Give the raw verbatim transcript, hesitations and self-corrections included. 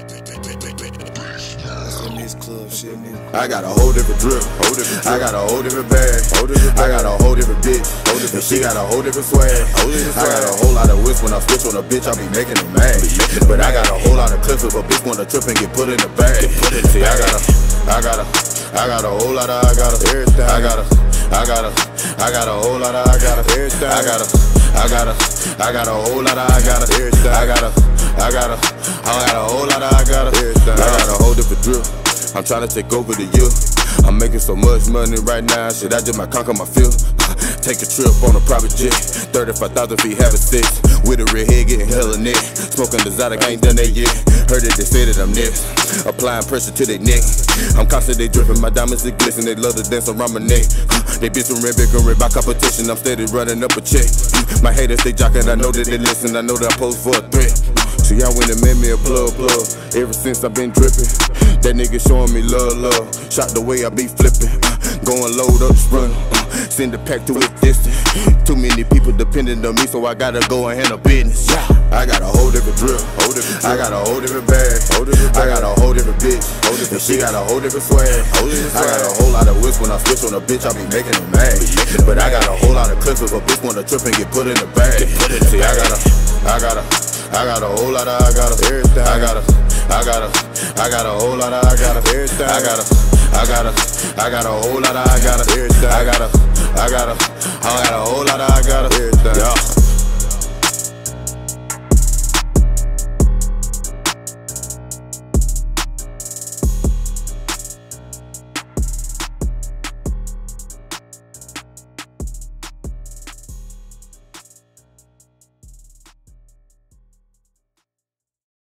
In this club shit, nigga. I got a whole different drip, whole different drip. I got a whole different bag, whole different bag. I got a whole different bitch, whole different and she got a whole different swag. Whole different I got a whole lot of whips when I switch on a bitch, I be making them mad. But I got a whole lot of clips if a bitch wanna trip and get put in the bag. See, I got a, I got a, I got a whole lot of, I got a, everything. I got a, I got a, I got a whole lot of, I got a, everything. I got a, I got a, I got a whole lot of, I got a, everything. I got a, I got a, I got a whole lot of, I got a, everything. I got a whole different drip. I'm tryna take over the year. I'm making so much money right now, shit, I just might conquer my field. Take a trip on a private jet, thirty-five thousand feet, having sex. With a red head, getting hella neck. Smoking the Zodiac, I ain't done that yet. Heard it, they say that I'm next. Applying pressure to their neck. I'm constantly dripping, my diamonds are glisten. They love to dance around my neck. They bitch from red, big and red by competition. I'm steady running up a check. My haters, they jockin', I know that they listen. I know that I pose for a threat. So y'all went and made me a plug, plug. Ever since I've been dripping, that nigga showing me love, love. Shot the way I be flipping, uh, going load up, sprung. Uh, send the pack to its distance. Too many people depending on me, so I gotta go and handle business. Yeah. I got a whole different drip, whole different drip. I got a whole different bag, whole different bag. I got a whole different bitch, whole different and she got a whole different swag. Whole different I got a whole lot of whips when I switch on a bitch, I be making them mad. But I got a whole lot of clips if a bitch wanna trip and get put in the bag. See, I got a, I got a, I got a whole lot of, I got a, everything. I got a, I got a, I got a whole lot of, I got a, everything. I got a, I got a, I got a whole lot of, I got a, everything. I got a, I got a, I got a whole lot of, I got a, everything. Yeah.